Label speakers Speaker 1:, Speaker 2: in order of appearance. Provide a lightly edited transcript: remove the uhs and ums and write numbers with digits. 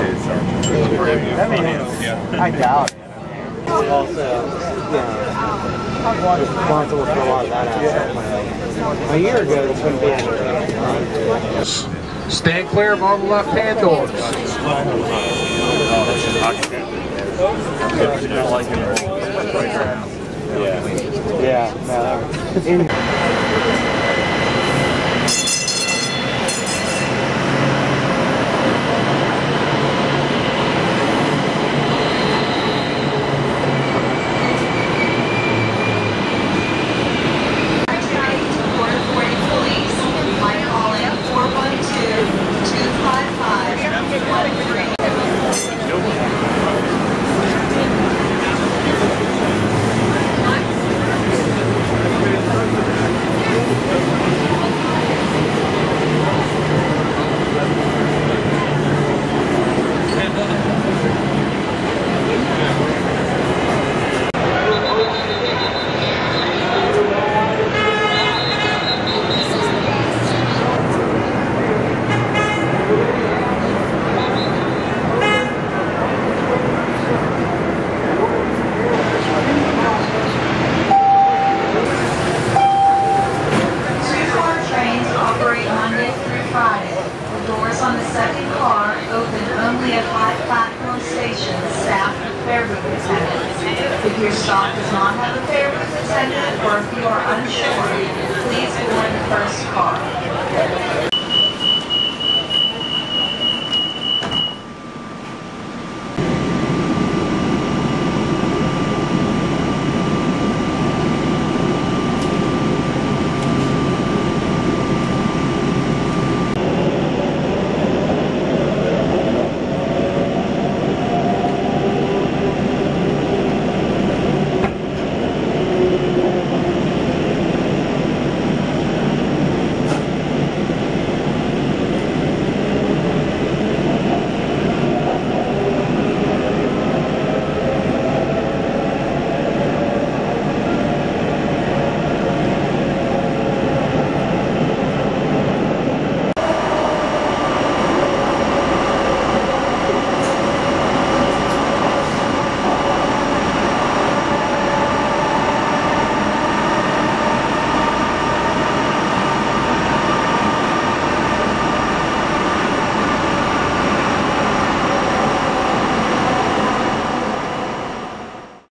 Speaker 1: I doubt it. Also, I'm responsible for a lot of that aspect. A year ago, this wouldn't be anything.
Speaker 2: Stand clear of all the left-hand doors.
Speaker 1: Yeah.
Speaker 3: If your stop does not have a fare booth attendant or if you are unsure, please board the first car.